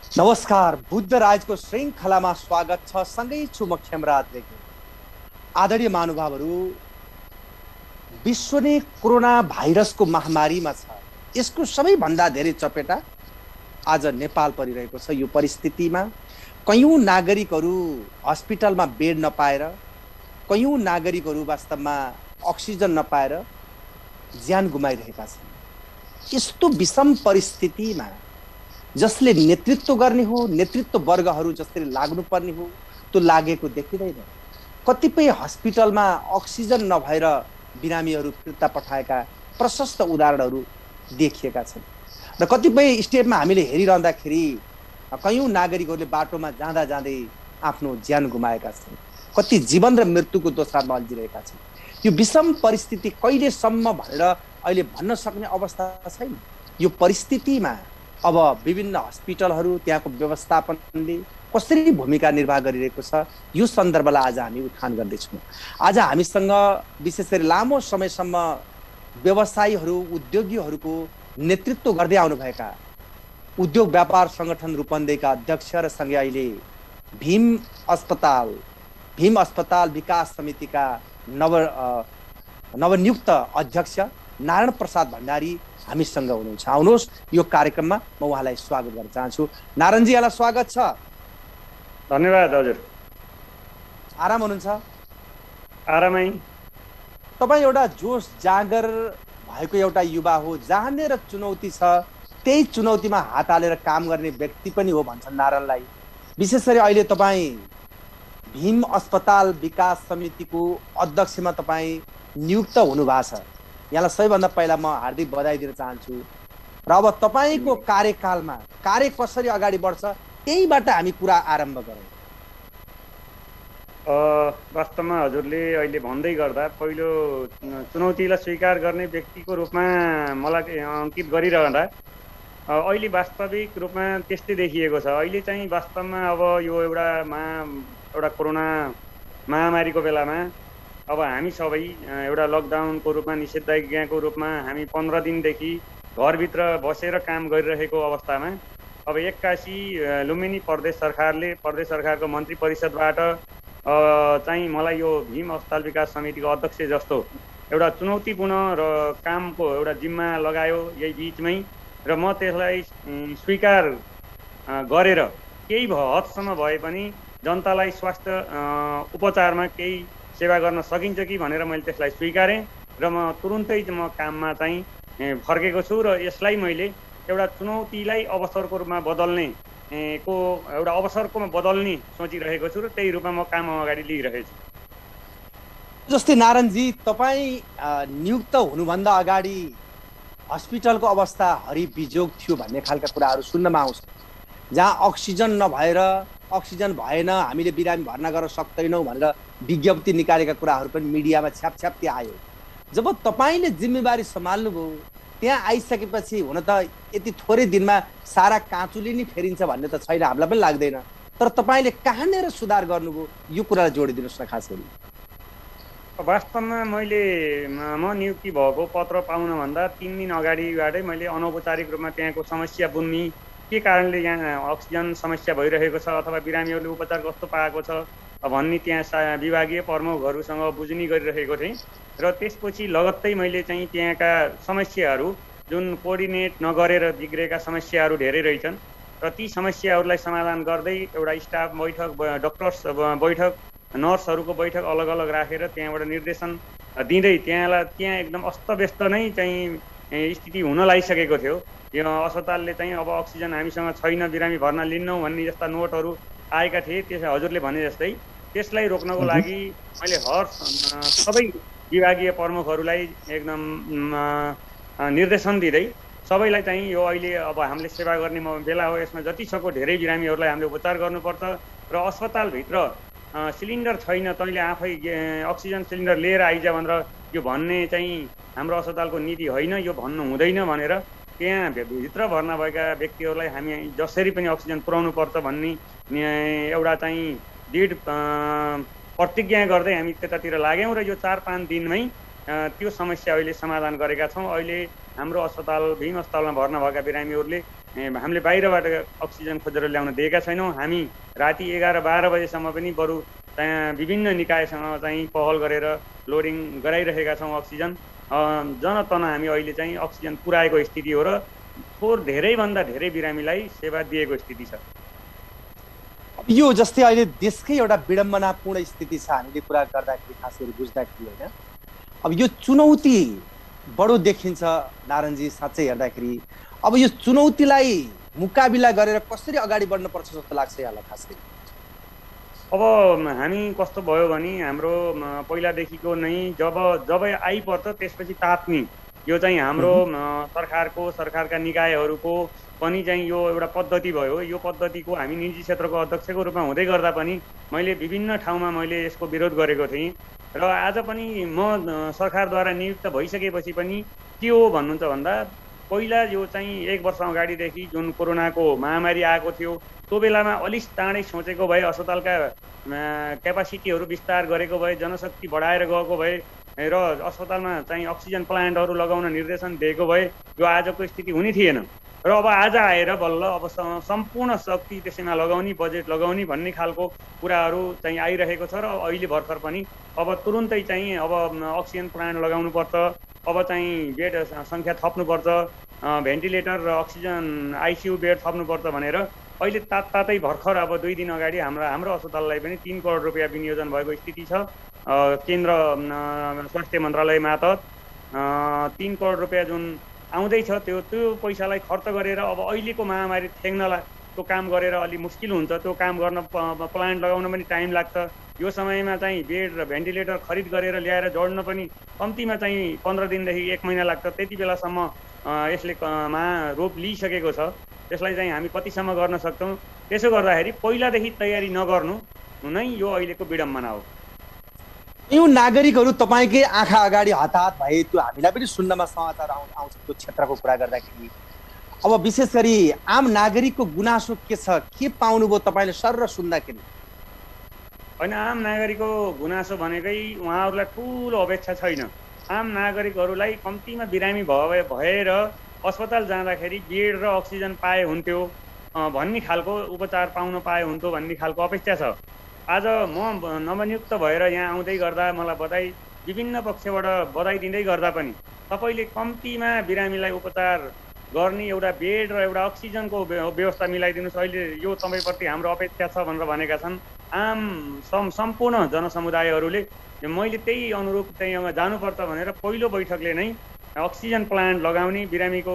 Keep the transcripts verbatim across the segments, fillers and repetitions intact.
नमस्कार, बुद्ध राजको श्रृङ्खलामा स्वागत छ। सँगै छु म खेमराज रेग्मी। आदरणीय महानुभावहरू, विश्व नै कोरोना भाइरसको महामारीमा छ। यसको सबैभन्दा धेरै चपेटा आज नेपाल परिरहेको छ। यो परिस्थितिमा कयौं नागरिकहरू हस्पिटलमा बेड नपाएर, कयौं नागरिकहरू वास्तवमा अक्सिजन नपाएर ज्यान गुमाइरहेका छन्। यस्तो विषम परिस्थितिमा जसले नेतृत्व गर्ने हो, नेतृत्व वर्गहरू जसरी लाग्नुपर्ने हो, त्यो लागेको देखिँदैन। कतिपय हस्पिटलमा अक्सिजन नभएर बिरामीहरू फिर्ता पठाएका प्रशस्त उदाहरणहरू देखिएका छन् र कतिपय स्टेटमा हामीले हेरिरहँदाखेरि कयौं नागरिकहरूले बाटोमा जाँदा जाँदै आफ्नो ज्यान गुमाएका छन्। कति जीवन र मृत्युको दोस्रामा अल्झिरहेका छन्। यो विषम परिस्थिति कहिलेसम्म भनेर अहिले भन्न सक्ने अवस्था छैन। यो परिस्थितिमा अब विभिन्न हस्पिटलहरू, त्यहाँको व्यवस्थापनले कसरी भूमिका निर्वाह गरिरहेको छ, यो सन्दर्भलाई आज हामी उठान गर्दैछौँ। आज हामीसँग विशेष गरी लामो समयसम्म व्यवसायीहरू, उद्योगीहरूको नेतृत्व गर्दै आउनुभएका उद्योग व्यापार सङ्गठन रूपन्देहीका अध्यक्ष र सँगै अहिले भीम अस्पताल भीम अस्पताल विकास समितिका नव नवनियुक्त अध्यक्ष नारायण प्रसाद भण्डारी हामीसँग हुनुहुन्छ। आउनुहोस्, यो कार्यक्रममा म उहाँलाई स्वागत गर्न चाहन्छु। नारायणजी, यहाँलाई स्वागत छ। धन्यवाद हजुर। आराम हुनुहुन्छ? आरामै। तपाईँ एउटा जोस जागर भएको एउटा युवा हो। जहाँनिर चुनौती छ त्यही चुनौतीमा हात हालेर काम गर्ने व्यक्ति पनि हो भन्छन् नारायणलाई। विशेष गरी अहिले तपाईँ भीम अस्पताल विकास समितिको अध्यक्षमा तपाईँ नियुक्त हुनुभएको छ। यहाँलाई सबैभन्दा पहिला म हार्दिक बधाई दिन चाहन्छु। र अब तपाईँको कार्यकालमा कार्य कसरी अगाडि बढ्छ त्यहीबाट हामी कुरा आरम्भ गरौँ। वास्तवमा हजुरले अहिले भन्दै गर्दा पहिलो चुनौतीलाई स्वीकार गर्ने व्यक्तिको रूपमा मलाई अङ्कित गरिरहँदा अहिले वास्तविक रूपमा त्यस्तै देखिएको छ। अहिले चाहिँ वास्तवमा अब यो एउटा मा एउटा कोरोना महामारीको बेलामा अब हामी सबै एउटा लकडाउनको रूपमा, निषेधाज्ञाको रूपमा हामी पन्ध्र दिनदेखि घरभित्र बसेर काम गरिरहेको अवस्थामा अब एक्कासी लुम्बिनी प्रदेश सरकारले प्रदेश सरकारको मन्त्री परिषदबाट चाहिँ मलाई यो भीम अस्पताल विकास समितिको अध्यक्ष जस्तो एउटा चुनौतीपूर्ण र कामको एउटा जिम्मा लगायो यही बिचमै, र म त्यसलाई स्वीकार गरेर केही हदसम्म भए पनि जनतालाई स्वास्थ्य उपचारमा केही सेवा गर्न सकिन्छ कि भनेर मैले त्यसलाई स्वीकारेँ र म तुरुन्तै म काममा चाहिँ फर्केको छु र यसलाई मैले एउटा चुनौतीलाई अवसरको रूपमा बदल्ने को एउटा अवसरकोमा बदल्ने सोचिरहेको छु र त्यही रूपमा म काम अगाडि लिइरहेछु। जस्तै नारायणजी, तपाईँ नियुक्त हुनुभन्दा अगाडि हस्पिटलको अवस्था हरिबिजोग थियो भन्ने खालका कुराहरू सुन्नमा आउँछ। जहाँ अक्सिजन नभएर अक्सिजन भएन, हामीले बिरामी भर्ना गर्न सक्दैनौँ भनेर विज्ञप्ति निकालेका कुराहरू पनि मिडियामा छ्यापछ्याप्ती आयो। जब तपाईँले जिम्मेवारी सम्हाल्नुभयो, त्यहाँ आइसकेपछि हुन त यति थोरै दिनमा सारा काँचुली नै फेरिन्छ भन्ने त छैन, हामीलाई पनि लाग्दैन। तर तपाईँले कहाँनिर सुधार गर्नुभयो, यो कुरालाई जोडिदिनुहोस् न। खास गरी वास्तवमा मैले म नियुक्ति भएको पत्र पाउनभन्दा तिन दिन अगाडिबाटै मैले अनौपचारिक रूपमा त्यहाँको समस्या बुझ्ने, के कारणले यहाँ अक्सिजन समस्या भइरहेको छ अथवा बिरामीहरूले उपचार कस्तो पाएको छ भन्ने त्यहाँ विभागीय प्रमुखहरूसँग बुझ्ने गरिरहेको थिएँ। र त्यसपछि लगत्तै मैले चाहिँ त्यहाँका समस्याहरू जुन कोअर्डिनेट नगरेर बिग्रेका समस्याहरू धेरै रहेछन् र ती समस्याहरूलाई समाधान गर्दै एउटा स्टाफ बैठक, डक्टर्स बैठक, नर्सहरूको बैठक अलग अलग राखेर त्यहाँबाट निर्देशन दिँदै त्यहाँलाई त्यहाँ एकदम अस्तव्यस्त नै चाहिँ स्थिति हुन लागिसकेको थियो। यो अस्पतालले चाहिँ अब अक्सिजन हामीसँग छैन, बिरामी भर्ना लिन्नौँ भन्ने जस्ता नोटहरू आएका थिए। त्यस हजुरले भने जस्तै त्यसलाई रोक्नको लागि मैले हर सबै विभागीय प्रमुखहरूलाई एकदम निर्देशन दिँदै सबैलाई चाहिँ यो अहिले अब हामीले सेवा गर्ने बेला हो, यसमा जतिसक्दो धेरै बिरामीहरूलाई हामीले उपचार गर्नुपर्छ र अस्पतालभित्र सिलिन्डर छैन, तैँले आफै अक्सिजन सिलिन्डर लिएर आइज भनेर यो भन्ने चाहिँ हाम्रो अस्पतालको नीति होइन, यो भन्नु हुँदैन भनेर त्यहाँ भित्र भर्ना भएका व्यक्तिहरूलाई हामी जसरी पनि अक्सिजन पुर्याउनु पर्छ भन्ने एउटा चाहिँ दृढ प्रतिज्ञा गर्दै हामी त्यतातिर लाग्यौँ र यो चार पाँच दिनमै त्यो समस्या अहिले समाधान गरेका छौँ। अहिले हाम्रो अस्पताल भीम अस्पतालमा भर्ना भएका बिरामीहरूले हामीले बाहिरबाट अक्सिजन खोजेर ल्याउन दिएका छैनौँ। हामी राति एघार बाह्र बजेसम्म पनि बरु त्यहाँ विभिन्न निकायसँग चाहिँ पहल गरेर लोडिङ गराइरहेका छौँ अक्सिजन। जनतन हामी अहिले चाहिँ अक्सिजन पुर्याएको स्थिति हो र थोर धेरैभन्दा धेरै बिरामीलाई सेवा दिएको स्थिति छ। यो जस्तै अहिले देशकै एउटा विडम्बनापूर्ण स्थिति छ हामीले कुरा गर्दाखेरि, खास गरी बुझ्दाखेरि होइन। अब यो चुनौती बडो देखिन्छ नारायणजी, साँच्चै हेर्दाखेरि। अब यो चुनौतीलाई मुकाबिला गरेर कसरी अगाडि बढ्नुपर्छ जस्तो लाग्छ यहाँलाई खास गरी? अब हामी कस्तो भयो भने हाम्रो पहिलादेखिको नै जब जब आइपर्छ त्यसपछि तात्ने यो चाहिँ हाम्रो सरकारको सरकारका निकायहरूको पनि चाहिँ यो एउटा पद्धति भयो। यो पद्धतिको हामी निजी क्षेत्रको अध्यक्षको रूपमा हुँदै गर्दा पनि मैले विभिन्न ठाउँमा मैले यसको विरोध गरेको थिएँ र आज पनि म सरकारद्वारा नियुक्त भइसकेपछि पनि के हो भन्नुहुन्छ भन्दा पहिला यो चाहिँ एक वर्ष अगाडिदेखि जुन कोरोनाको महामारी आएको थियो त्यो बेलामा अलिक चाँडै सोचेको भए, अस्पतालका क्यापासिटीहरू विस्तार गरेको भए, जनशक्ति बढाएर गएको भए र अस्पतालमा चाहिँ अक्सिजन प्लान्टहरू लगाउन निर्देशन दिएको भए यो आजको स्थिति हुने थिएन। र अब आज आएर बल्ल अब सम्पूर्ण शक्ति त्यसैमा लगाउने, बजेट लगाउने भन्ने खालको कुराहरू चाहिँ आइरहेको छ। र अहिले भर्खर पनि अब तुरुन्तै चाहिँ अब अक्सिजन प्लान्ट लगाउनुपर्छ, अब चाहिँ बेड सङ्ख्या थप्नुपर्छ, भेन्टिलेटर र अक्सिजन आइसियु बेड थप्नुपर्छ भनेर अहिले तात्तातै भर्खर अब दुई दिन अगाडि हाम्रो हाम्रो अस्पताललाई पनि तीन करोड रुपियाँ विनियोजन भएको स्थिति छ। केन्द्र स्वास्थ्य मन्त्रालय मार्फत तीन करोड रुपियाँ जुन आउँदैछ त्यो त्यो पैसालाई खर्च गरेर अब अहिलेको महामारी ठेक्नलाई त्यो काम गरेर अलि मुस्किल हुन्छ। त्यो काम गर्न प्लान्ट लगाउन पनि टाइम लाग्छ। यो समयमा चाहिँ बेड र भेन्टिलेटर खरिद गरेर ल्याएर जोड्न पनि कम्तीमा चाहिँ पन्ध्र दिनदेखि एक महिना लाग्छ। त्यति बेलासम्म यसले मा रूप लिइसकेको छ। त्यसलाई चाहिँ हामी कतिसम्म गर्न सक्छौँ? त्यसो गर्दाखेरि पहिलादेखि तयारी नगर्नु नै यो अहिलेको विडम्बना हो। यो नागरिकहरू तपाईँकै आँखा अगाडि हताहत भए त्यो हामीलाई पनि सुन्नमा समाचार आउ आउँछ त्यो क्षेत्रको कुरा गर्दाखेरि। अब विशेष गरी आम नागरिकको गुनासो के छ, के पाउनुभयो तपाईँले सर र सुन्दाखेरि? होइन, आम नागरिकको गुनासो भनेकै उहाँहरूलाई ठुलो अपेक्षा छैन। आम नागरिकहरूलाई कम्तीमा बिरामी भए भएर अस्पताल जाँदाखेरि बेड र अक्सिजन पाए हुन्थ्यो भन्ने खालको उपचार पाउन पाए हुन्थ्यो भन्ने खालको अपेक्षा छ। आज म नवनियुक्त भएर यहाँ आउँदै गर्दा मलाई बधाई विभिन्न पक्षबाट बधाई दिँदै गर्दा पनि तपाईँले कम्तीमा बिरामीलाई उपचार गर्ने एउटा बेड र एउटा अक्सिजनको व्यवस्था मिलाइदिनुहोस्, अहिले यो तपाईँप्रति हाम्रो अपेक्षा छ भनेर भनेका छन् आम सम सम्पूर्ण जनसमुदायहरूले। मैले त्यही अनुरूप चाहिँ जानुपर्छ भनेर पहिलो बैठकले नै अक्सिजन प्लान्ट लगाउने, बिरामीको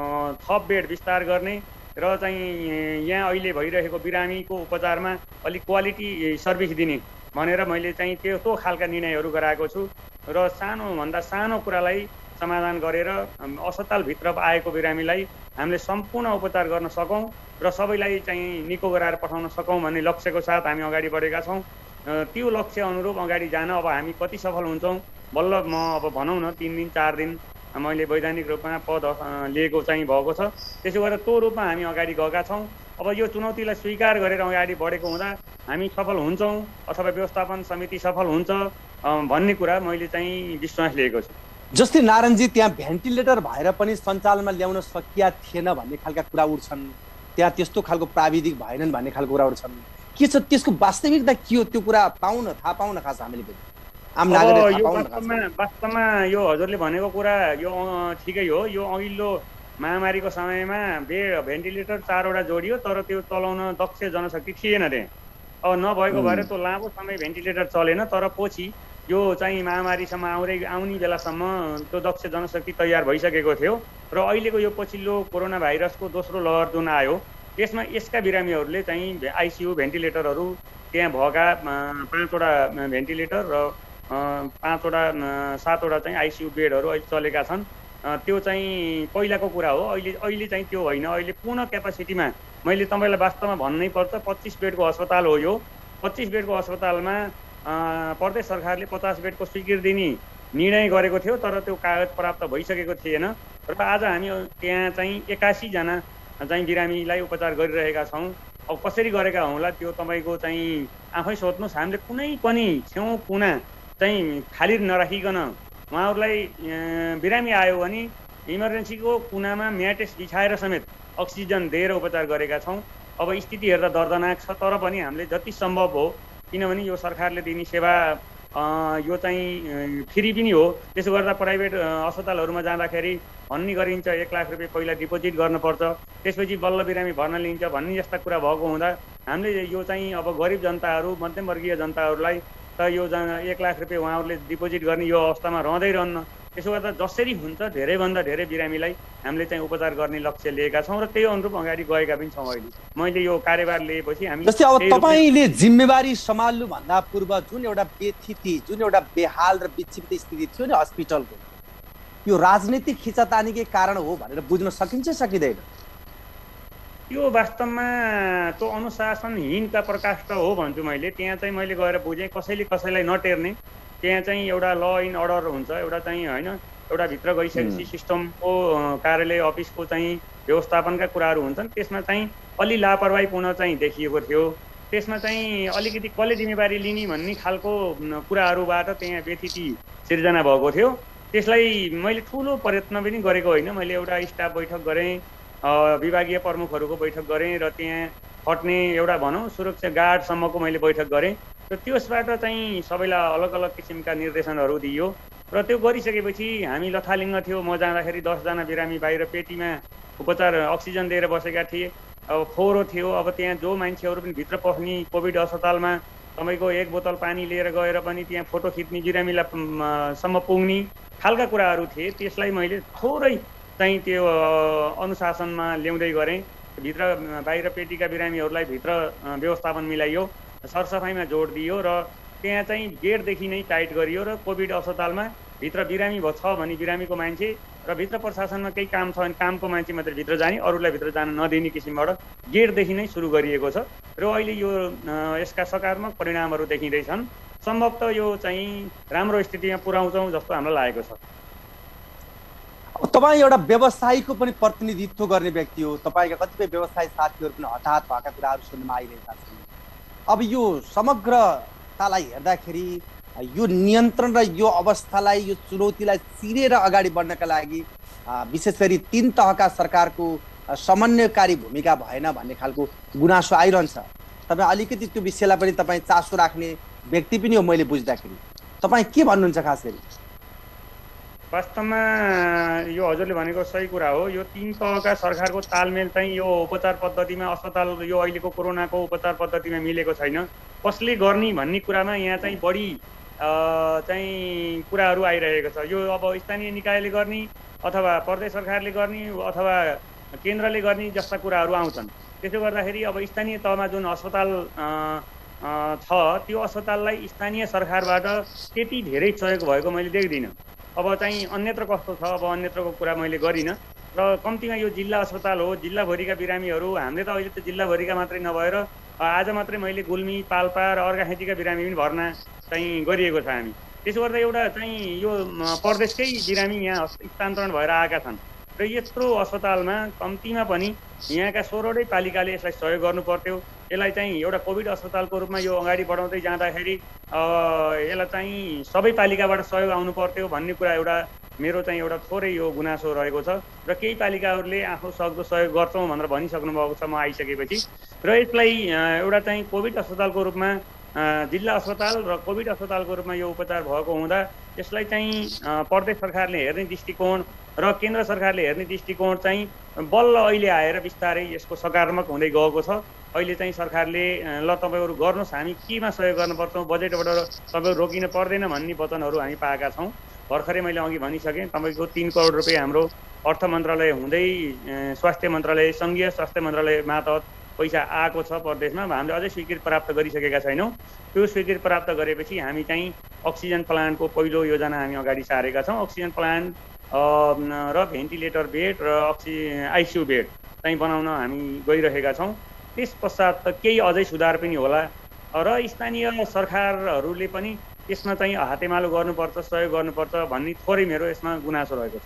थप बेड विस्तार गर्ने र चाहिँ यहाँ अहिले भइरहेको बिरामीको उपचारमा अलिक क्वालिटी सर्भिस दिने भनेर मैले चाहिँ त्यो त्यो खालका निर्णयहरू गराएको छु। र सानोभन्दा सानो कुरालाई समाधान गरेर अस्पतालभित्र आएको बिरामीलाई हामीले सम्पूर्ण उपचार गर्न सकौँ र सबैलाई चाहिँ निको गराएर पठाउन सकौँ भन्ने लक्ष्यको साथ हामी अगाडि बढेका छौँ। त्यो लक्ष्य अनुरूप अगाडि जान अब हामी कति सफल हुन्छौँ बल्ल म अब भनौँ न तिन दिन चार दिन मैले वैधानिक रूपमा पद लिएको चाहिँ भएको छ। त्यसो गरेर त्यो रूपमा हामी अगाडि गएका छौँ। अब यो चुनौतीलाई स्वीकार गरेर अगाडि बढेको हुँदा हामी सफल हुन्छौँ अथवा व्यवस्थापन समिति सफल हुन्छ भन्ने कुरा मैले चाहिँ विश्वास लिएको छु। जस्तै नारायणजी, त्यहाँ भेन्टिलेटर भएर पनि सञ्चालनमा ल्याउन सकिया थिएन भन्ने खालका कुरा उठ्छन्, त्यहाँ त्यस्तो खालको प्राविधिक भएनन् भन्ने खालको कुरा उठ्छन्। के छ त्यसको वास्तविकता के हो? त्यो कुरा पाउन थाहा पाउन खास हामीले पनि आम नागरिक वास्तवमा वास्तवमा यो हजुरले भनेको कुरा यो ठिकै हो। यो अघिल्लो महामारीको समयमा बेड भेन्टिलेटर चारवटा जोडियो तर त्यो चलाउन दक्ष जनशक्ति थिएन त्यहाँ। अब नभएको भएर त्यो लामो समय भेन्टिलेटर चलेन। तर पछि यो चाहिँ महामारीसम्म आउँदै आउने बेलासम्म त्यो दक्ष जनशक्ति तयार भइसकेको थियो। र अहिलेको यो पछिल्लो कोरोना भाइरसको दोस्रो लहर जुन आयो त्यसमा यसका बिरामीहरूले चाहिँ आइसियु भेन्टिलेटरहरू त्यहाँ भएका पाँचवटा भेन्टिलेटर र पाँचवटा सातवटा चाहिँ आइसियु बेडहरू अहिले चलेका छन्। त्यो चाहिँ पहिलाको कुरा हो। अहिले अहिले चाहिँ त्यो होइन। अहिले पूर्ण क्यापासिटीमा मैले तपाईँलाई वास्तवमा भन्नै पर्छ पच्चिस बेडको अस्पताल हो यो। पच्चिस बेडको अस्पतालमा प्रदेश सरकारले पचास बेडको स्वीकृति दिने निर्णय गरेको थियो तर त्यो कागज प्राप्त भइसकेको थिएन। र आज हामी त्यहाँ चाहिँ एकासीजना चाहिँ बिरामीलाई उपचार गरिरहेका छौँ। अब कसरी गरेका होला त्यो तपाईँको चाहिँ आफै सोध्नुहोस्। हामीले कुनै पनि छेउ कुना चाहिँ खाली नराखिकन उहाँहरूलाई बिरामी आयो भने इमर्जेन्सीको कुनामा म्याट्रेस बिछाएर समेत अक्सिजन दिएर उपचार गरेका छौँ। अब स्थिति हेर्दा दर्दनाक छ, तर पनि हामीले जति सम्भव हो, किनभने यो सरकारले दिने सेवा यो चाहिँ फ्री पनि हो। त्यसो गर्दा प्राइभेट अस्पतालहरूमा जाँदाखेरि भन्ने गरिन्छ एक लाख रुपियाँ पहिला डिपोजिट गर्नुपर्छ, त्यसपछि बल्ल बिरामी भर्न लिन्छ भन्ने जस्ता कुरा भएको हुँदा हामीले यो चाहिँ अब गरिब जनताहरू, मध्यमवर्गीय जनताहरूलाई त यो एक लाख रुपियाँ उहाँहरूले डिपोजिट गर्ने यो अवस्थामा रहँदै रहन्न। त्यसो गर्दा जसरी हुन्छ धेरैभन्दा धेरै बिरामीलाई हामीले चाहिँ उपचार गर्ने लक्ष्य लिएका छौँ र त्यही अनुरूप अगाडि गएका पनि छौँ। अहिले मैले यो कार्यभार लिएपछि हामी जस्तै अब तपाईँले जिम्मेवारी सम्हाल्नु भन्दा पूर्व जुन एउटा बेथिति, जुन एउटा बेहाल र विक्षिप्त स्थिति थियो नि हस्पिटलको, यो राजनीतिक खिचातानीकै कारण हो भनेर बुझ्न सकिन्छ सकिँदैन? यो वास्तवमा त्यो अनुशासनहीनता प्रकाष्ठ हो भन्छु मैले। त्यहाँ चाहिँ मैले गएर बुझेँ, कसैले कसैलाई नटेर्ने, त्यहाँ चाहिँ एउटा ल इन अर्डर हुन्छ, एउटा चाहिँ होइन, एउटा भित्र गइसकेपछि सिस्टमको कार्यालय अफिसको चाहिँ व्यवस्थापनका कुराहरू हुन्छन्, त्यसमा चाहिँ अलि लापरवाहीपूर्ण चाहिँ देखिएको थियो। त्यसमा चाहिँ अलिकति कसले जिम्मेवारी लिने भन्ने खालको कुराहरूबाट त्यहाँ व्यथिति सिर्जना भएको थियो। त्यसलाई मैले ठुलो प्रयत्न पनि गरेको होइन। मैले एउटा स्टाफ बैठक गरेँ, विभागीय प्रमुखहरूको बैठक गरेँ र त्यहाँ खट्ने एउटा भनौँ सुरक्षा गार्डसम्मको मैले बैठक गरेँ र त्यसबाट चाहिँ सबैलाई अलग अलग किसिमका निर्देशनहरू दिइयो र त्यो गरिसकेपछि हामी लथालिङ्ग थियो। म जाँदाखेरि दसजना बिरामी बाहिर पेटीमा उपचार अक्सिजन दिएर बसेका थिए। अब फोहोरो थियो। अब त्यहाँ जो मान्छेहरू पनि भित्र पस्ने, कोभिड अस्पतालमा तपाईँको एक बोतल पानी लिएर गएर पनि त्यहाँ फोटो खिच्ने, बिरामीलाई सम्म पुग्ने खालका कुराहरू थिए। त्यसलाई मैले थोरै चाहिँ त्यो अनुशासनमा ल्याउँदै गरेँ। भित्र बाहिर पेटीका बिरामीहरूलाई भित्र व्यवस्थापन मिलाइयो, सरसफाइमा जोड दियो र त्यहाँ चाहिँ गेटदेखि नै टाइट गरियो र कोभिड अस्पतालमा भित्र बिरामी छ भने बिरामीको मान्छे र भित्र प्रशासनमा केही काम छ भने कामको मान्छे मात्रै भित्र जाने, अरूलाई भित्र जान नदिने किसिमबाट गेटदेखि नै सुरु गरिएको छ र अहिले यो यसका सकारात्मक परिणामहरू देखिँदैछन्। सम्भवतः यो चाहिँ राम्रो स्थितिमा पुर्याउँछौँ जस्तो हामीलाई लागेको छ। तपाईँ एउटा व्यवसायीको पनि प्रतिनिधित्व गर्ने व्यक्ति हो। तपाईँका कतिपय व्यवसायी साथीहरू पनि हताहत भएका कुराहरू सुन्नमा आइरहेका छन्। अब यो समग्रतालाई हेर्दाखेरि यो नियन्त्रण र यो अवस्थालाई, यो चुनौतीलाई चिरेर अगाडि बढ्नका लागि विशेष गरी तीन तहका सरकारको समन्वयकारी भूमिका भएन भन्ने खालको गुनासो आइरहन्छ। तपाईँ अलिकति त्यो विषयलाई पनि तपाईँ चासो राख्ने व्यक्ति पनि हो मैले बुझ्दाखेरि। तपाईँ के भन्नुहुन्छ खास गरी? वास्तवमा यो हजुरले भनेको सही कुरा हो। यो तीन तहका सरकारको तालमेल चाहिँ यो उपचार पद्धतिमा, अस्पताल यो अहिलेको कोरोनाको उपचार पद्धतिमा मिलेको छैन। कसले गर्ने भन्ने कुरामा यहाँ चाहिँ बढी चाहिँ कुराहरू आइरहेको छ। यो अब स्थानीय निकायले गर्ने अथवा प्रदेश सरकारले गर्ने अथवा केन्द्रले गर्ने जस्ता कुराहरू आउँछन्। त्यसो गर्दाखेरि अब स्थानीय तहमा जुन अस्पताल छ त्यो अस्पताललाई स्थानीय सरकारबाट त्यति धेरै सहयोग भएको मैले देख्दिनँ। अब चाहिँ अन्यत्र कस्तो छ, अब अन्यत्रको कुरा मैले गरिनँ र कम्तीमा यो जिल्ला अस्पताल हो। जिल्लाभरिका बिरामीहरू हामीले त अहिले त जिल्लाभरिका मात्रै नभएर आज मात्रै मैले गुल्मी, पाल्पा र अर्घाखेतीका बिरामी पनि भर्ना चाहिँ गरिएको छ हामी। त्यसो गर्दा एउटा चाहिँ यो प्रदेशकै बिरामी यहाँ स्थानान्तरण भएर आएका छन् र यत्रो अस्पतालमा कम्तीमा पनि यहाँका सोह्रवटै पालिकाले यसलाई सहयोग गर्नु पर्थ्यो। यसलाई चाहिँ एउटा कोभिड अस्पतालको रूपमा यो अगाडि बढाउँदै जाँदाखेरि यसलाई चाहिँ सबै पालिकाबाट सहयोग आउनु पर्थ्यो भन्ने कुरा एउटा मेरो चाहिँ एउटा थोरै यो गुनासो रहेको छ र केही पालिकाहरूले आफू सक्दो सहयोग गर्छौँ भनेर भनिसक्नु भएको छ म आइसकेपछि। र यसलाई एउटा चाहिँ कोभिड अस्पतालको रूपमा, जिल्ला अस्पताल र कोभिड अस्पतालको रूपमा यो उपचार भएको हुँदा यसलाई चाहिँ प्रदेश सरकारले हेर्ने दृष्टिकोण र केन्द्र सरकारले हेर्ने दृष्टिकोण चाहिँ बल्ल अहिले आएर बिस्तारै यसको सकारात्मक हुँदै गएको छ। अहिले चाहिँ सरकारले ल तपाईँहरू गर्नुहोस्, हामी केमा सहयोग गर्नुपर्छ, बजेटबाट तपाईँहरू रोकिन पर्दैन भन्ने वचनहरू हामी पाएका छौँ। भर्खरै मैले अघि भनिसकेँ, तपाईँको तिन करोड रुपियाँ हाम्रो अर्थ मन्त्रालय हुँदै स्वास्थ्य मन्त्रालय, सङ्घीय स्वास्थ्य मन्त्रालय मातहत पैसा आएको छ प्रदेशमा। हामीले अझै स्वीकृति प्राप्त गरिसकेका छैनौँ। त्यो स्वीकृति प्राप्त गरेपछि हामी चाहिँ अक्सिजन प्लान्टको पहिलो योजना हामी अगाडि सारेका छौँ। अक्सिजन प्लान्ट र भेन्टिलेटर बेड र अक्सि आइसियु बेड चाहिँ बनाउन हामी गइरहेका छौँ। त्यस पश्चात केही अझै सुधार पनि होला र स्थानीय सरकारहरूले पनि यसमा चाहिँ हातेमालो गर्नुपर्छ, सहयोग गर्नुपर्छ भन्ने थोरै मेरो यसमा गुनासो रहेको छ।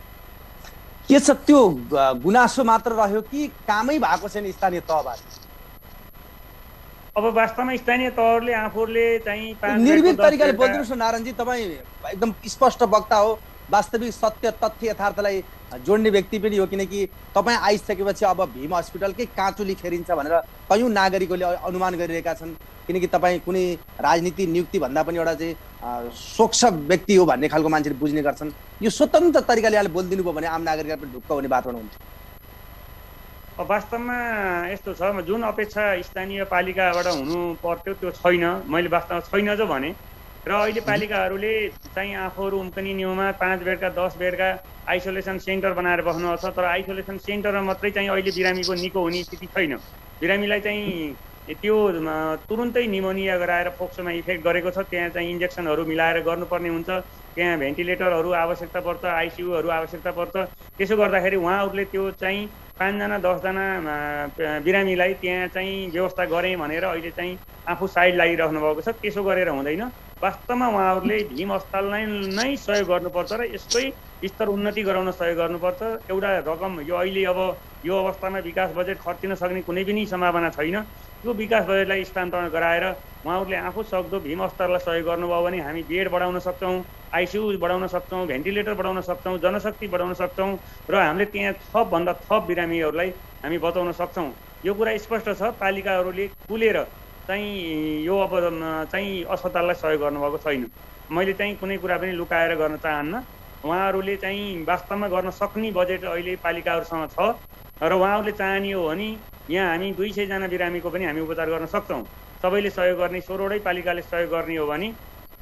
के छ त्यो गुनासो मात्र रह्यो कि कामै भएको छैन स्थानीय तहबाट? अब वास्तवमा स्थानीय तहहरूले आफूहरूले चाहिँ पाँच निर्भीक बेडको दस तरिकाले बेडका बोलिदिनुहोस् न नारायणजी, तपाईँ एकदम स्पष्ट वक्ता हो, वास्तविक सत्य तथ्य यथार्थलाई जोड्ने व्यक्ति पनि हो, किनकि तपाईँ आइसकेपछि अब भीम हस्पिटलकै काँचुली फेरिन्छ भनेर कयौँ नागरिकले अनुमान गरिरहेका छन्, किनकि तपाईँ कुनै राजनीति नियुक्ति भन्दा पनि एउटा चाहिँ स्वच्छ व्यक्ति हो भन्ने खालको मान्छेले बुझ्ने गर्छन्। यो स्वतन्त्र तरिकाले यहाँले बोलिदिनु भयो भने आम नागरिकलाई पनि ढुक्क हुने वातावरण हुन्छ। वास्तवमा यस्तो छ, जुन अपेक्षा स्थानीय पालिकाबाट हुनु पर्थ्यो त्यो छैन, मैले वास्तवमा छैन जो भने। र अहिले पालिकाहरूले चाहिँ आफूहरू उम्कनी न्युमा पाँच बेडका दस बेडका आइसोलेसन सेन्टर बनाएर बस्नु छ, तर आइसोलेसन सेन्टरमा मात्रै चाहिँ अहिले बिरामीको निको हुने स्थिति छैन। बिरामीलाई चाहिँ त्यो तुरुन्तै निमोनिया गराएर फोक्सोमा इफेक्ट गरेको छ, त्यहाँ चाहिँ इन्जेक्सनहरू मिलाएर गर्नुपर्ने हुन्छ, त्यहाँ भेन्टिलेटरहरू आवश्यकता पर्छ, आइसियुहरू आवश्यकता पर्छ। त्यसो गर्दाखेरि उहाँहरूले त्यो चाहिँ पाँचजना दसजना बिरामीलाई त्यहाँ चाहिँ व्यवस्था गरेँ भनेर अहिले चाहिँ आफू साइड लागिराख्नु भएको छ। त्यसो गरेर हुँदैन। वास्तवमा उहाँहरूले भीम अस्पताललाई नै सहयोग गर्नुपर्छ र यसकै स्तर उन्नति गराउन सहयोग गर्नुपर्छ। एउटा रकम यो अहिले अब यो अवस्थामा विकास बजेट खर्चिन सक्ने कुनै पनि सम्भावना छैन। त्यो विकास बजेटलाई स्थानान्तरण गराएर उहाँहरूले आफू सक्दो भीम अस्पताललाई सहयोग गर्नुभयो भने हामी बेड बढाउन सक्छौँ, आइसियु बढाउन सक्छौँ, भेन्टिलेटर बढाउन सक्छौँ, जनशक्ति बढाउन सक्छौँ र हामीले त्यहाँ थपभन्दा थप बिरामीहरूलाई हामी बचाउन सक्छौँ। यो कुरा स्पष्ट छ। पालिकाहरूले खुलेर चाहिँ यो अब चाहिँ अस्पताललाई सहयोग गर्नुभएको छैन। मैले चाहिँ कुनै कुरा पनि लुकाएर गर्न चाहन्न। उहाँहरूले चाहिँ वास्तवमा गर्न सक्ने बजेट अहिले पालिकाहरूसँग छ र उहाँहरूले चाहने हो भने यहाँ हामी दुई सयजना बिरामीको पनि हामी उपचार गर्न सक्छौँ। सबैले सहयोग गर्ने, सोह्रवटै पालिकाले सहयोग गर्ने हो भने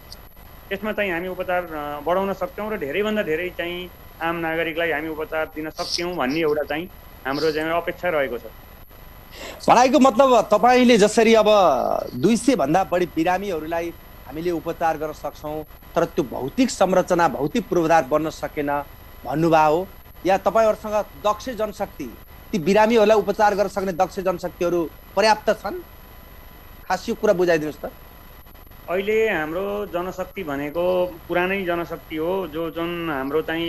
यसमा चाहिँ हामी उपचार बढाउन सक्छौँ र धेरैभन्दा धेरै चाहिँ आम नागरिकलाई हामी उपचार दिन सक्छौँ भन्ने एउटा चाहिँ हाम्रो चाहिँ अपेक्षा रहेको छ। भनाइको मतलब तपाईँले जसरी अब दुई सय भन्दा बढी बिरामीहरूलाई हामीले उपचार गर्न सक्छौँ, तर त्यो भौतिक संरचना भौतिक पूर्वाधार बन्न सकेन भन्नुभयो हो, या तपाईँहरूसँग दक्ष जनशक्ति, ती बिरामीहरूलाई उपचार गर्न सक्ने दक्ष जनशक्तिहरू पर्याप्त छन्? खास यो कुरा बुझाइदिनुहोस् त। अहिले हाम्रो जनशक्ति भनेको पुरानै जनशक्ति हो, जो जुन हाम्रो चाहिँ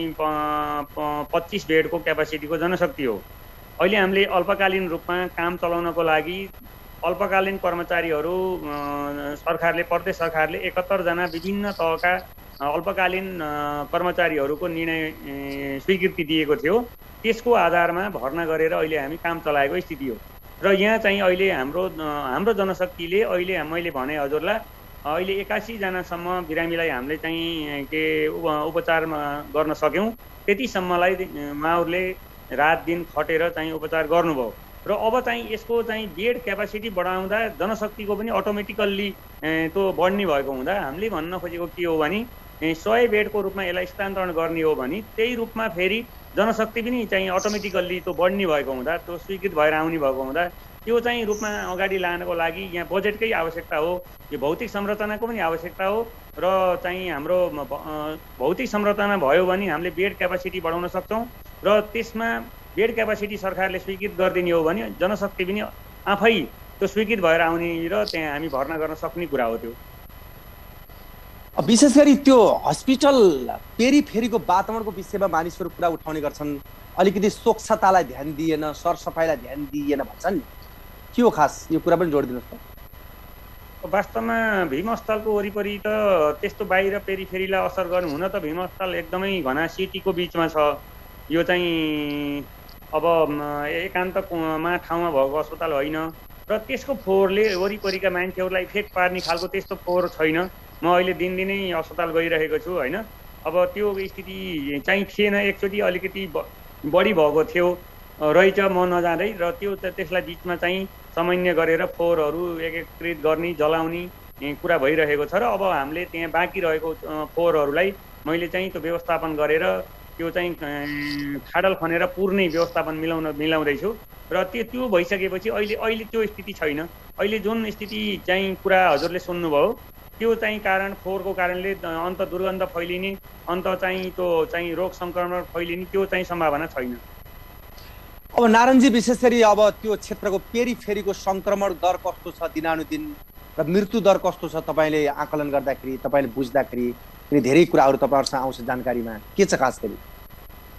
पच्चिस बेडको क्यापासिटीको जनशक्ति हो। अहिले हामीले अल्पकालीन रूपमा काम चलाउनको लागि अल्पकालीन कर्मचारीहरू सरकारले प्रदेश सरकारले एकहत्तरजना विभिन्न तहका अल्पकालीन कर्मचारीहरूको निर्णय स्वीकृति दिएको थियो। त्यसको आधारमा भर्ना गरेर अहिले हामी काम चलाएको स्थिति हो। र यहाँ चाहिँ अहिले हाम्रो हाम्रो जनशक्तिले अहिले मैले भने हजुरलाई अहिले एकासीजनासम्म बिरामीलाई हामीले चाहिँ के उपचार गर्न सक्यौँ। त्यतिसम्मलाई उहाँहरूले रात दिन खटेर चाहिँ उपचार गर्नुभयो र अब चाहिँ यसको चाहिँ बेड क्यापासिटी बढाउँदा जनशक्तिको पनि अटोमेटिकल्ली त्यो बढ्ने भएको हुँदा हामीले भन्न खोजेको के हो भने सय बेडको रूपमा यसलाई स्थानान्तरण गर्ने हो भने त्यही रूपमा फेरि जनशक्ति पनि चाहिँ अटोमेटिकल्ली त्यो बढ्ने भएको हुँदा, त्यो स्वीकृत भएर आउने भएको हुँदा त्यो चाहिँ रूपमा अगाडि लानको लागि यहाँ बजेटकै आवश्यकता हो, यो भौतिक संरचनाको पनि आवश्यकता हो र चाहिँ हाम्रो भौतिक संरचना भयो भने हामीले बेड क्यापासिटी बढाउन सक्छौँ र त्यसमा बेड क्यापासिटी सरकारले स्वीकृत गरिदिने हो भने जनशक्ति पनि आफै त्यो स्वीकृत भएर आउने र त्यहाँ हामी भर्ना गर्न सक्ने कुरा हो। त्यो विशेष गरी त्यो हस्पिटल पेरिफेरीको वातावरणको विषयमा मानिसहरू कुरा उठाउने गर्छन्, अलिकति स्वच्छतालाई ध्यान दिएन, सरसफाइलाई ध्यान दिएन भन्छन् नि, के हो खास यो कुरा पनि जोडिदिनुहोस् त। वास्तवमा भीम अस्पतालको वरिपरि त त्यस्तो बाहिर पेरिफेरीलाई असर गर्नु हुन त भीम अस्पताल एकदमै घना सिटीको बिचमा छ। यो चाहिँ अब एकान्तमा ठाउँमा भएको अस्पताल होइन र त्यसको फोहोरले वरिपरिका मान्छेहरूलाई इफेक्ट पार्ने खालको त्यस्तो फोहोर छैन। म अहिले दिनदिनै अस्पताल गइरहेको छु होइन। अब त्यो स्थिति चाहिँ थिएन, एकचोटि अलिकति बढी भएको थियो रहेछ म नजाँदै, र त्यो त्यसलाई बिचमा चाहिँ सामान्य गरेर फोहोरहरू एकीकृत गर्ने जलाउने कुरा भइरहेको छ र अब हामीले त्यहाँ बाँकी रहेको फोहोरहरूलाई मैले चाहिँ त्यो व्यवस्थापन गरेर त्यो चाहिँ खाडल खनेर पुर्ने व्यवस्थापन मिलाउन मिलाउँदैछु र त्यो त्यो भइसकेपछि अहिले अहिले त्यो स्थिति छैन। अहिले जुन स्थिति चाहिँ कुरा हजुरले सुन्नुभयो त्यो चाहिँ कारण फोहोरको कारणले अन्त दुर्गन्ध फैलिने, अन्त चाहिँ त्यो चाहिँ रोग सङ्क्रमण फैलिने त्यो चाहिँ सम्भावना छैन। अब नारायणजी विशेष गरी अब त्यो क्षेत्रको पेरिफेरीको सङ्क्रमण दर कस्तो छ दिनानुदिन र मृत्यु दर कस्तो छ तपाईँले आकलन गर्दाखेरि, तपाईँले बुझ्दाखेरि धेरै कुराहरू तपाईँहरूसँग आउँछ जानकारीमा, के छ खास गरी?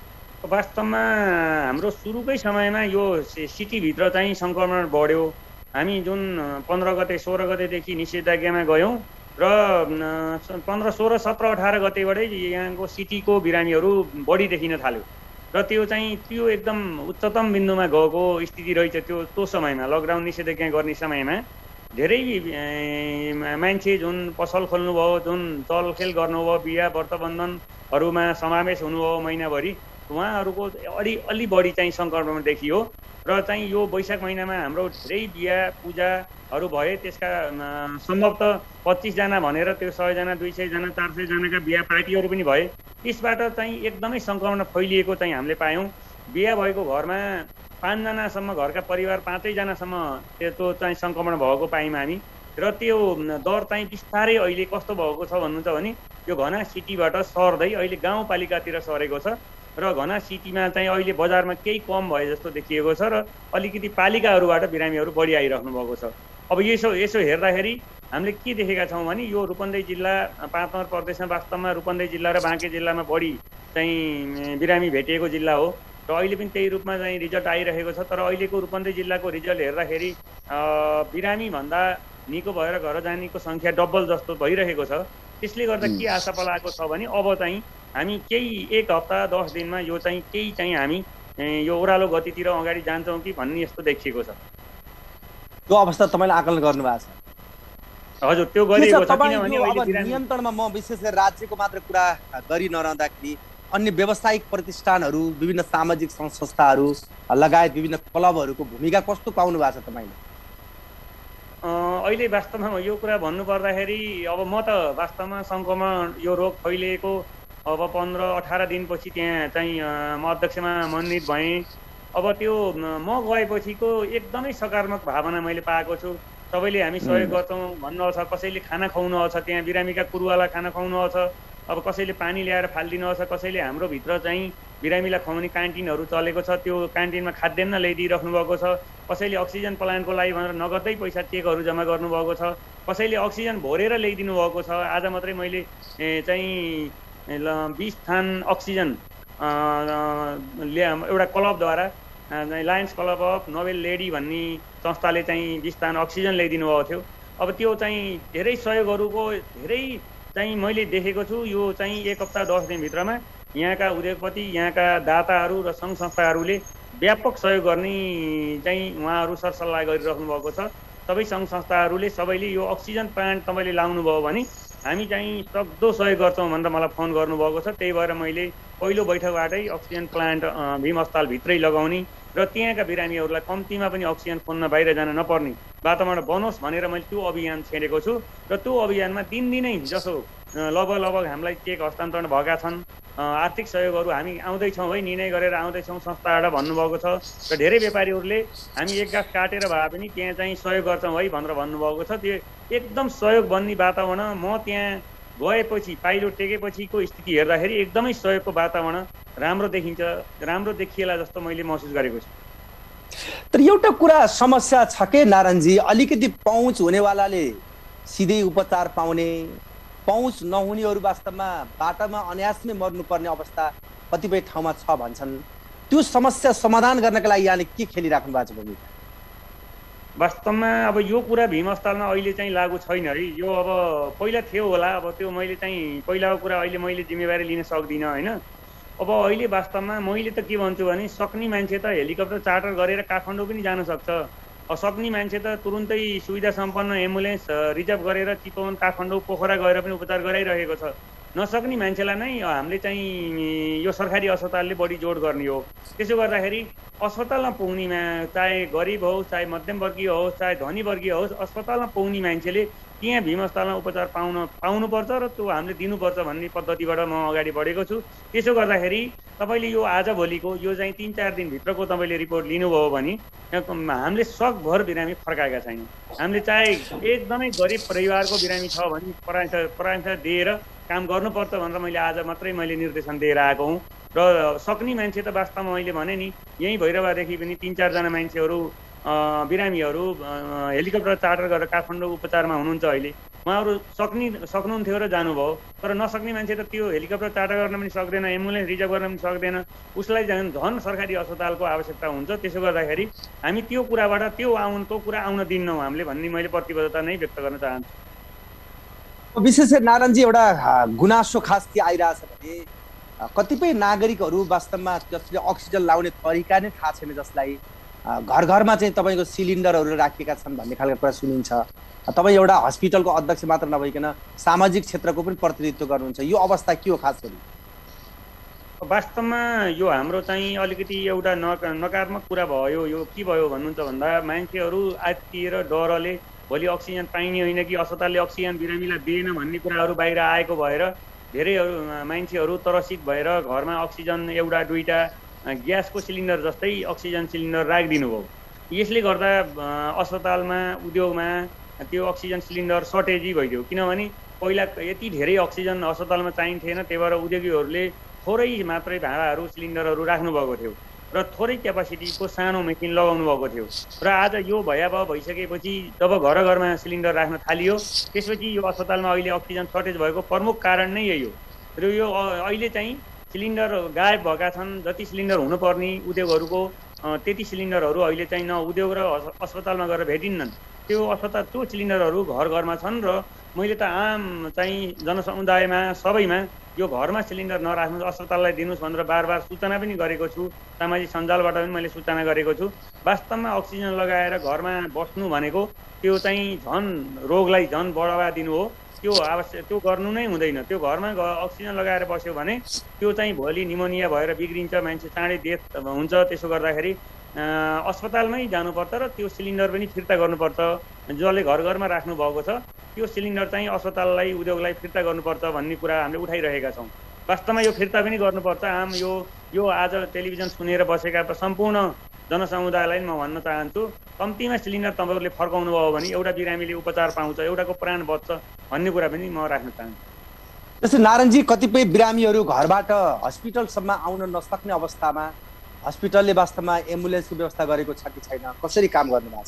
वास्तवमा हाम्रो सुरुकै समयमा यो सिटीभित्र चाहिँ सङ्क्रमण बढ्यो हामी जुन पन्ध्र गते सोह्र गतेदेखि निषेधाज्ञामा गयौँ र पन्ध्र सोह्र सत्र अठार गतेबाटै यहाँको सिटीको बिरामीहरू बढी देखिन थाल्यो र त्यो चाहिँ त्यो एकदम उच्चतम बिन्दुमा गएको स्थिति रहेछ। त्यो त्यो समयमा लकडाउन निषेधाज्ञा गर्ने समयमा धेरै मान्छे जुन पसल खोल्नुभयो, जुन चलखेल गर्नुभयो, बिहा व्रतबन्धनहरूमा समावेश हुनुभयो महिनाभरि, उहाँहरूको अलि अलि बढी चाहिँ सङ्क्रमण देखियो र चाहिँ यो वैशाख महिनामा हाम्रो धेरै बिहा पूजाहरू भए। त्यसका सम्भवतः पच्चिसजना भनेर त्यो सयजना दुई सयजना चार सयजनाका बिहा पार्टीहरू पनि भए। त्यसबाट चाहिँ एकदमै सङ्क्रमण फैलिएको चाहिँ हामीले पायौँ। बिहा भएको घरमा पाँचजनासम्म घरका परिवार पाँचैजनासम्म त्यो चाहिँ सङ्क्रमण भएको पायौँ हामी र त्यो दर चाहिँ बिस्तारै अहिले कस्तो भएको छ भन्नुहुन्छ भने यो घना सिटीबाट सर्दै अहिले गाउँपालिकातिर सरेको छ र घना सिटीमा चाहिँ अहिले बजारमा केही कम भए जस्तो देखिएको छ र अलिकति पालिकाहरूबाट बिरामीहरू बढी आइराख्नु भएको छ। अब यसो यसो हेर्दाखेरि हामीले के देखेका छौँ भने यो रूपन्देही जिल्ला पाँच नम्बर प्रदेशमा वास्तवमा रूपन्देही जिल्ला र बाँके जिल्लामा बढी चाहिँ बिरामी भेटिएको जिल्ला हो र अहिले पनि त्यही रूपमा चाहिँ रिजल्ट आइरहेको छ। तर अहिलेको रूपन्देही जिल्लाको रिजल्ट हेर्दाखेरि बिरामीभन्दा निको भएर घर जानेको सङ्ख्या डबल जस्तो भइरहेको छ। त्यसले गर्दा के आशा पलाएको छ भने अब चाहिँ हामी केही एक हप्ता दस दिनमा यो चाहिँ केही चाहिँ हामी यो ओह्रालो गतितिर अगाडि जान्छौँ कि भन्ने यस्तो देखिएको छ। त्यो अवस्था तपाईँले आकलन गर्नुभएको छ? हजुर, त्यो गरिएको छ। किनभने अब नियन्त्रणमा म विशेष गरी राज्यको मात्र कुरा गरि नरहँदाखेरि अन्य व्यावसायिक प्रतिष्ठानहरू, विभिन्न सामाजिक सङ्घ संस्थाहरू लगायत विभिन्न क्लबहरूको भूमिका कस्तो पाउनु भएको छ तपाईँले? अहिले वास्तवमा यो कुरा भन्नुपर्दाखेरि अब म त वास्तवमा सङ्क्रमण यो रोग फैलिएको अब पन्ध्र अठार दिनपछि त्यहाँ चाहिँ म अध्यक्षमा मनोनित भएँ। अब त्यो म गएपछिको एकदमै सकारात्मक भावना मैले पाएको छु। सबैले हामी सहयोग गर्छौँ भन्नु छ, कसैले खाना खुवाउनु छ, त्यहाँ बिरामीका कुरुवाला खाना खुवाउनु छ, अब कसैले पानी ल्याएर फालिदिनु छ, कसैले हाम्रो भित्र चाहिँ बिरामीलाई खुवाउने क्यान्टिनहरू चलेको छ, त्यो क्यान्टिनमा खाद्यान्न ल्याइदिइराख्नु भएको छ, कसैले अक्सिजन प्लान्टको लागि भनेर नगदै पैसा चेकहरू जम्मा गर्नुभएको छ, कसैले अक्सिजन भरेर ल्याइदिनु भएको छ। आज मात्रै मैले चाहिँ बिस थान अक्सिजन एउटा क्लबद्वारा Lions Club of Noble Lady भन्ने संस्थाले चाहिँ बिस थान अक्सिजन ल्याइदिनु भएको थियो। अब त्यो चाहिँ धेरै सहयोगहरूको धेरै चाहिँ मैले देखेको छु। यो चाहिँ एक हप्ता दस दिनभित्रमा यहाँका उद्योगपति, यहाँका दाताहरू र सङ्घ संस्थाहरूले व्यापक सहयोग गर्ने चाहिँ उहाँहरू सरसल्लाह गरिराख्नु भएको छ। सबै सङ्घ संस्थाहरूले सबैले यो अक्सिजन प्लान्ट तपाईँले लाउनुभयो भने हामी चाहिँ सक्दो सहयोग गर्छौँ भनेर मलाई फोन गर्नुभएको छ। त्यही भएर मैले पहिलो बैठकबाटै अक्सिजन प्लान्ट भीम अस्पतालभित्रै लगाउने र त्यहाँका बिरामीहरूलाई कम्तीमा पनि अक्सिजन खोज्न बाहिर जान नपर्ने वातावरण बनोस् भनेर मैले त्यो अभियान छेडेको छु। र त्यो अभियानमा दिनदिनै जसो लगभग लगभग हामीलाई चेक हस्तान्तरण भएका छन्। आर्थिक सहयोगहरू हामी आउँदैछौँ है, निर्णय गरेर आउँदैछौँ संस्थाबाट भन्नुभएको छ र धेरै व्यापारीहरूले हामी एक गाँस काटेर भए पनि त्यहाँ चाहिँ सहयोग गर्छौँ है भनेर भन्नुभएको छ। त्यो एकदम सहयोग बन्ने वातावरण म त्यहाँ गएपछि पाइलो टेकेपछिको स्थिति हेर्दाखेरि एकदमै सहयोगको वातावरण राम्रो देखिन्छ, राम्रो देखिएला जस्तो मैले महसुस गरेको छु। तर एउटा कुरा समस्या छ के नारायणजी, अलिकति पहुँच हुनेवालाले सिधै उपचार पाउने, पहुँच नहुनेहरू वास्तवमा बाटामा अनायासमै मर्नुपर्ने अवस्था कतिपय ठाउँमा छ भन्छन्। त्यो समस्या समाधान गर्नका लागि यहाँले के खेलिराख्नु भएको छ भूमिका? वास्तवमा अब यो कुरा भीम अस्पतालमा अहिले चाहिँ लागू छैन है। यो अब पहिला थियो होला, अब त्यो मैले चाहिँ पहिलाको कुरा अहिले मैले जिम्मेवारी लिन सक्दिनँ होइन। अब अहिले वास्तवमा मैले त के भन्छु भने सक्ने मान्छे त हेलिकप्टर चार्टर गरेर काठमाडौँ पनि जान सक्छ। अब सक्ने मान्छे त तुरुन्तै सुविधा सम्पन्न एम्बुलेन्स रिजर्भ गरेर चितवन, काठमाडौँ, पोखरा गएर पनि उपचार गराइरहेको छ। नसक्ने मान्छेलाई नै हामीले चाहिँ यो सरकारी अस्पतालले बढी जोड गर्ने हो। त्यसो गर्दाखेरि अस्पतालमा पुग्नेमा चाहे गरिब होस्, चाहे मध्यमवर्गीय होस्, चाहे धनीवर्गीय होस्, अस्पतालमा पुग्ने मान्छेले त्यहाँ भीम अस्पतालमा उपचार पाउन पाउनुपर्छ र त्यो हामीले दिनुपर्छ भन्ने पद्धतिबाट म अगाडि बढेको छु। त्यसो गर्दाखेरि तपाईँले यो आजभोलिको यो चाहिँ तिन चार दिनभित्रको तपाईँले रिपोर्ट लिनुभयो भने हामीले सकभर बिरामी फर्काएका छैनौँ। हामीले चाहे एकदमै गरिब परिवारको बिरामी छ भने परामर्श परामर्श दिएर काम गर्नुपर्छ भनेर मैले आज मात्रै मैले निर्देशन दिएर आएको हुँ। र सक्ने मान्छे त वास्तवमा मैले भने नि यहीँ भैरवादेखि पनि तिन चारजना मान्छेहरू बिरामीहरू हेलिकप्टर चार्टर गरेर काठमाडौँ उपचारमा हुनुहुन्छ अहिले। उहाँहरू सक्ने सक्नुहुन्थ्यो र जानुभयो, तर नसक्ने मान्छे त त्यो हेलिकप्टर चार्टर गर्न पनि सक्दैन, एम्बुलेन्स रिजर्भ गर्न पनि सक्दैन, उसलाई झन् झन् सरकारी अस्पतालको आवश्यकता हुन्छ। त्यसो गर्दाखेरि हामी त्यो कुराबाट त्यो आउनु त्यो कुरा आउन दिन्नौँ हामीले भन्ने मैले प्रतिबद्धता नै व्यक्त गर्न चाहन्छु। विशेष गरी नारायणजी एउटा गुनासो खास के आइरहेछ भने कतिपय नागरिकहरू वास्तवमा जसले अक्सिजन लाउने तरिका नै थाहा छैन, जसलाई घर घरमा चाहिँ तपाईँको सिलिन्डरहरू राखिएका छन् भन्ने खालको कुरा सुनिन्छ। तपाईँ एउटा हस्पिटलको अध्यक्ष मात्र नभइकन सामाजिक क्षेत्रको पनि प्रतिनिधित्व गर्नुहुन्छ, यो अवस्था के हो खास गरी? वास्तवमा यो हाम्रो चाहिँ अलिकति एउटा नकारात्मक कुरा भयो। यो के भयो भन्नुहुन्छ भन्दा मान्छेहरू आत्तिएर डरले भोलि अक्सिजन पाइने होइन कि अस्पतालले अक्सिजन बिरामीलाई दिएन भन्ने कुराहरू बाहिर आएको भएर धेरैहरू मान्छेहरू त्रसित भएर घरमा अक्सिजन एउटा दुईटा ग्यासको सिलिन्डर जस्तै अक्सिजन सिलिन्डर राखिदिनु भयो। यसले गर्दा अस्पतालमा उद्योगमा त्यो अक्सिजन सिलिन्डर सर्टेजै भइदियो, किनभने पहिला यति धेरै अक्सिजन अस्पतालमा चाहिन्थेन, त्यही भएर उद्योगीहरूले थोरै मात्रै भाँडाहरू सिलिन्डरहरू राख्नुभएको थियो र थोरै क्यापासिटीको सानो मेसिन लगाउनु भएको थियो। र आज यो भयावह भइसकेपछि जब घर घरमा सिलिन्डर राख्न थालियो, त्यसपछि यो अस्पतालमा अहिले अक्सिजन सर्टेज भएको प्रमुख कारण नै यही हो। र यो अहिले चाहिँ सिलिन्डर गायब भएका छन्, जति सिलिन्डर हुनुपर्ने उद्योगहरूको त्यति सिलिन्डरहरू अहिले चाहिँ न उद्योग र अस्पतालमा गएर भेटिन्नन्। त्यो अस्पताल त्यो सिलिन्डरहरू घर घरमा छन् र मैले त आम चाहिँ जनसमुदायमा सबैमा यो घरमा सिलिन्डर नराख्नु, अस्पताललाई दिनुहोस् भनेर बार बार सूचना पनि गरेको छु, सामाजिक सञ्जालबाट पनि मैले सूचना गरेको छु। वास्तवमा अक्सिजन लगाएर घरमा बस्नु भनेको त्यो चाहिँ झन् रोगलाई झन् बढावा दिनु हो। त्यो आवश्यक त्यो गर्नु नै हुँदैन। त्यो घरमा अक्सिजन लगाएर बस्यो भने त्यो चाहिँ भोलि निमोनिया भएर बिग्रिन्छ, मान्छे चाँडै डेथ हुन्छ। त्यसो गर्दाखेरि अस्पतालमै जानुपर्छ र त्यो सिलिन्डर पनि फिर्ता गर्नुपर्छ। जसले घर घरमा राख्नु भएको छ त्यो सिलिन्डर चाहिँ अस्पताललाई उद्योगलाई फिर्ता गर्नुपर्छ भन्ने कुरा हामीले उठाइरहेका छौँ। वास्तवमा यो फिर्ता पनि गर्नुपर्छ। आम यो यो आज टेलिभिजन सुनेर बसेका सम्पूर्ण जनसमुदायलाई म भन्न चाहन्छु, कम्तीमा सिलिन्डर तपाईँहरूले फर्काउनु भयो भने एउटा बिरामीले उपचार पाउँछ, एउटाको प्राण बच्छ भन्ने कुरा पनि म राख्न चाहन्छु। जस्तै नारायणजी, कतिपय बिरामीहरू घरबाट हस्पिटलसम्म आउन नसक्ने अवस्थामा हस्पिटलले वास्तवमा एम्बुलेन्सको व्यवस्था गरेको छ कि छैन, कसरी काम गर्नु भएको छ?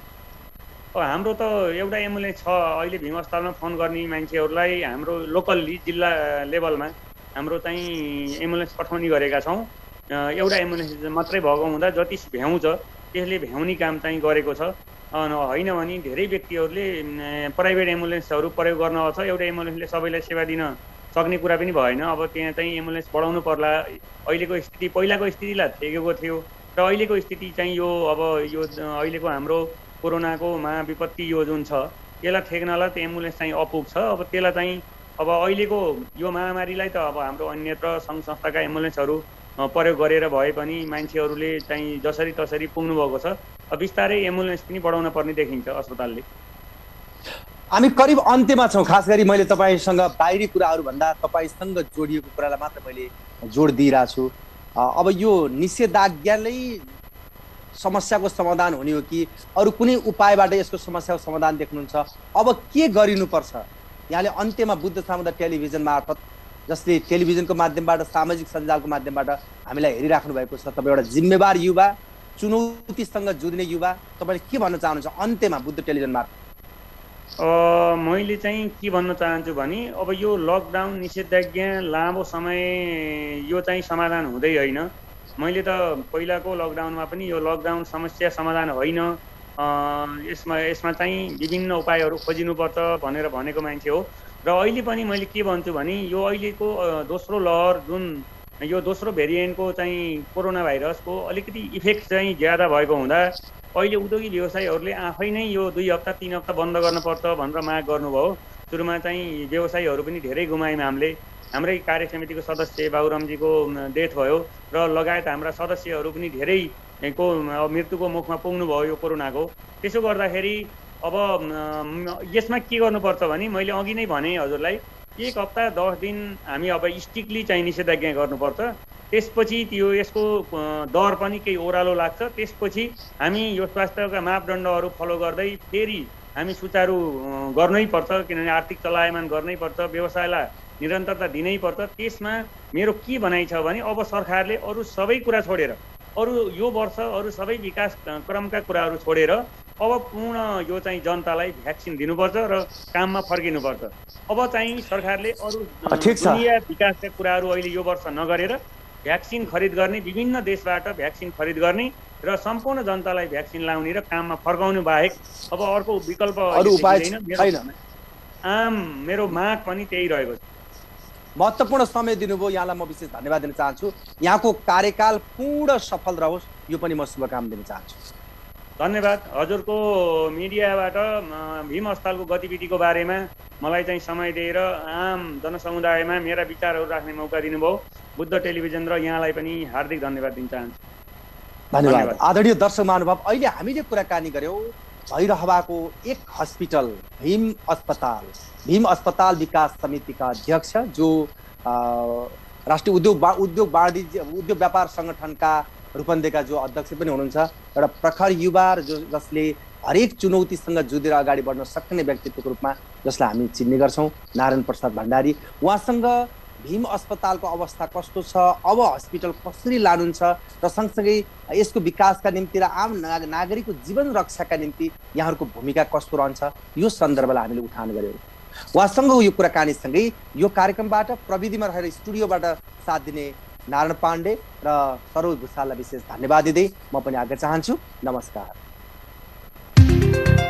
हाम्रो त एउटा एम्बुलेन्स छ। अहिले भीमस्थलमा फोन गर्ने मान्छेहरूलाई हाम्रो लोकल्ली जिल्ला लेभलमा हाम्रो चाहिँ एम्बुलेन्स पठाउने गरेका छौँ। एउटा एम्बुलेन्स मात्रै भएको हुँदा जति भ्याउँछ त्यसले भ्याउने काम चाहिँ गरेको छ। होइन भने धेरै व्यक्तिहरूले प्राइभेट एम्बुलेन्सहरू प्रयोग गर्न आउँछ। एउटा एम्बुलेन्सले सबैलाई सेवा दिन सक्ने कुरा पनि भएन। अब त्यहाँ चाहिँ एम्बुलेन्स बढाउनु पर्ला। अहिलेको स्थिति पहिलाको स्थितिलाई ठेकेको थियो र अहिलेको स्थिति चाहिँ यो अब यो अहिलेको हाम्रो कोरोनाको महाविपत्ति यो जुन छ यसलाई ठेक्नलाई त्यो एम्बुलेन्स चाहिँ अपुग छ। अब त्यसलाई चाहिँ अब अहिलेको यो महामारीलाई त अब हाम्रो अन्यत्र सङ्घ संस्थाका एम्बुलेन्सहरू प्रयोग गरेर भए पनि मान्छेहरूले चाहिँ जसरी तसरी पुग्नु भएको छ। अब बिस्तारै एम्बुलेन्स पनि बढाउन पर्ने देखिन्छ अस्पतालले। हामी करिब अन्त्यमा छौँ। खास गरी मैले तपाईँसँग बाहिरी कुराहरू भन्दा तपाईँसँग जोडिएको कुरालाई मात्र मैले जोड दिइरहेको छु। अब यो निषेधाज्ञाले समस्याको समाधान हुने हो कि अरू कुनै उपायबाट यसको समस्याको समाधान देख्नुहुन्छ? अब के गरिनुपर्छ? यहाँले अन्त्यमा बुद्ध सामुदाय टेलिभिजन मार्फत, जसले टेलिभिजनको माध्यमबाट सामाजिक सञ्जालको माध्यमबाट हामीलाई हेरिराख्नु भएको छ, तपाईँ एउटा जिम्मेवार युवा, चुनौतीसँग जुझ्ने युवा, तपाईँले के भन्न चाहनुहुन्छ अन्त्यमा बुद्ध टेलिभिजन मार्फत? मैले चाहिँ के भन्न चाहन्छु भने अब यो लकडाउन निषेधाज्ञा लामो समय यो चाहिँ समाधान हुँदै होइन। मैले त पहिलाको लकडाउनमा पनि यो लकडाउन समस्या समाधान होइन, यसमा यसमा चाहिँ विभिन्न उपायहरू खोजिनुपर्छ भनेर भनेको मान्छे हो। र अहिले पनि मैले के भन्छु भने यो अहिलेको दोस्रो लहर जुन यो दोस्रो भेरिएन्टको चाहिँ कोरोना भाइरसको अलिकति इफेक्ट चाहिँ ज्यादा भएको हुँदा अहिले उद्योगी व्यवसायीहरूले आफै नै यो दुई हप्ता तिन हप्ता बन्द गर्नुपर्छ भनेर माग गर्नुभयो। सुरुमा चाहिँ व्यवसायीहरू पनि धेरै गुमायौँ हामीले। हाम्रै कार्य समितिको सदस्य बाबुरामजीको डेथ भयो र लगायत हाम्रा सदस्यहरू पनि धेरैको मृत्युको मुखमा पुग्नुभयो यो कोरोनाको। त्यसो गर्दाखेरि अब यसमा के गर्नुपर्छ भने मैले अघि नै भने हजुरलाई, एक हप्ता दस दिन हामी अब स्ट्रिक्टली चाहिँ निषेधाज्ञा गर्नुपर्छ। त्यसपछि त्यो यसको दर पनि केही ओह्रालो लाग्छ। त्यसपछि हामी यो स्वास्थ्यका मापदण्डहरू फलो गर्दै फेरि हामी सुचारू गर्नै पर्छ, किनभने आर्थिक चलायमान गर्नै पर्छ, व्यवसायलाई निरन्तरता दिनै पर्छ। त्यसमा मेरो के भनाइ छ भने अब सरकारले अरू सबै कुरा छोडेर, अरू यो वर्ष अरू सबै विकास क्रमका कुराहरू छोडेर अब पूर्ण यो चाहिँ जनतालाई भ्याक्सिन दिनुपर्छ र काममा फर्किनुपर्छ। अब चाहिँ सरकारले अरू दुनिया विकासका कुराहरू अहिले यो वर्ष नगरेर भ्याक्सिन खरिद गर्ने, विभिन्न देशबाट भ्याक्सिन खरिद गर्ने र सम्पूर्ण जनतालाई भ्याक्सिन लाउने र काममा फर्काउनु बाहेक अब अर्को विकल्प अरू उपाय छैन। आम मेरो माग पनि त्यही रहेको छ। महत्त्वपूर्ण समय दिनुभयो, यहाँलाई म विशेष धन्यवाद दिन चाहन्छु। यहाँको कार्यकाल पूर्ण सफल रहोस्, यो पनि म शुभकामना दिन चाहन्छु। धन्यवाद। हजुरको मिडियाबाट भीम अस्पतालको गतिविधिको बारेमा मलाई चाहिँ समय दिएर आम जनसमुदायमा मेरा विचारहरू राख्ने मौका दिनुभयो। बुद्ध टेलिभिजन र यहाँलाई पनि हार्दिक धन्यवाद दिन चाहन्छु। धन्यवाद। आदरणीय दर्शक महानुभाव, अहिले हामीले कुराकानी गऱ्यौँ भैरहवाको एक हस्पिटल भीम अस्पताल, भीम अस्पताल विकास समितिका अध्यक्ष जो राष्ट्रिय उद्योग उद्योग वाणिज्य उद्योग व्यापार सङ्गठनका रूपन्देहीका जो अध्यक्ष पनि हुनुहुन्छ, एउटा प्रखर युवा र जो जसले हरेक चुनौतीसँग जुधेर अगाडि बढ्न सक्ने व्यक्तित्वको रूपमा जसलाई हामी चिन्ने गर्छौँ, नारायण प्रसाद भण्डारी। उहाँसँग भीम अस्पतालको अवस्था कस्तो छ, अब हस्पिटल कसरी लानुहुन्छ र सँगसँगै यसको विकासका निम्ति र आम नागरिकको जीवन रक्षाका निम्ति यहाँहरूको भूमिका कस्तो रहन्छ, यो सन्दर्भलाई हामीले उठान गऱ्यौँ। उहाँसँग यो कुराकानीसँगै यो कार्यक्रमबाट प्रविधिमा रहेर स्टुडियोबाट साथ दिने नारायण पाण्डे र सरोज भुसाललाई विशेष धन्यवाद दिँदै म पनि आग्रह चाहन्छु। नमस्कार।